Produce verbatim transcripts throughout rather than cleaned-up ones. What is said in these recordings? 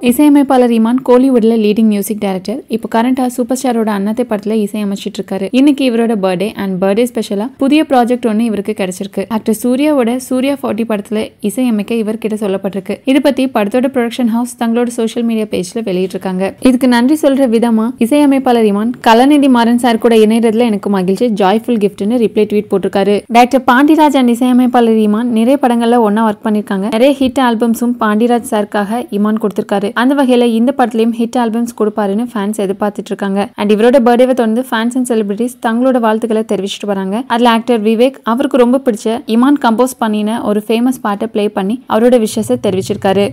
இசையமைப்பாளர் இமான் கோலிவுட்ல leading music director. இப்போ கரண்டா சூப்பர் ஸ்டாரோட அன்னத்தை படத்துல இசையமைச்சிட்டு இருக்காரு. இன்னைக்கு இவரோட பர்த்டே அண்ட் பர்த்டே ஸ்பெஷலா புதிய ப்ராஜெக்ட் ஒன்னு இவருக்கு கிடைச்சிருக்கு. ஆக்டர் சூர்யாவோட சூர்யா நாற்பது படத்துல இசையமைக்க இவர்கிட்ட சொல்லப்பட்டிருக்கு. இது பத்தி படத்தோட ப்ரொடக்ஷன் ஹவுஸ் தங்களோட சோஷியல் மீடியா பேஜ்ல வெளியிட்டிருக்காங்க. இதுக்கு நன்றி சொல்ற விதமா இசையமைப்பாளர் இமான் கலாநிதி மாறன் சார் கூட இணையறதுல எனக்கு மகிழ்ச்சி, ஜாய்ஃபுல் கிஃப்ட்னு ரிப்ளை ட்வீட் போட்டிருக்காரு. டைரக்டர் பாண்டிராஜ் அண்ட் இசையமைப்பாளர் இமான் நிறைய படங்கள்ல ஒன்னா ஒர்க் பண்ணிருக்காங்க. நிறைய ஹிட் ஆல்பம்ஸும் பாண்டிராஜ் சாருக்காக இமான் கொடுத்திருக்காரு. அந்த வகையில இந்த படத்திலையும் ஹிட் ஆல்பம்ஸ் கொடுப்பாருன்னு ஃபேன்ஸ் எதிர்பார்த்துட்டு இருக்காங்க. அண்ட் இவரோட பர்த்டேவை தொடர்ந்து ஃபேன்ஸ் அண்ட் செலிபிரிட்டிஸ் தங்களோட வாழ்த்துக்களை தெரிவிச்சிட்டு வராங்க. அதுல ஆக்டர் விவேக் அவருக்கு ரொம்ப பிடிச்ச இமான் கம்போஸ் பண்ணின ஒரு ஃபேமஸ் பாட்டை பிளே பண்ணி அவரோட விஷயத்தை தெரிவிச்சிருக்காரு.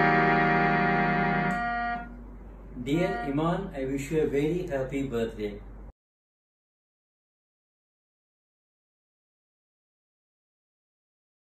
Dear Iman, I wish you a very happy birthday.